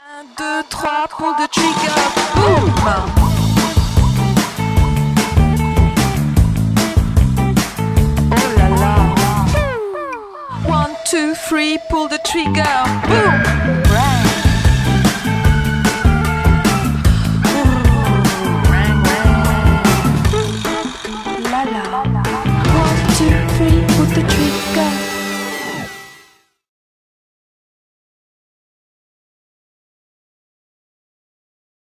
1, 2, 3, pull the trigger, boom! Oh là là! 1, 2, 3, pull the trigger, boom!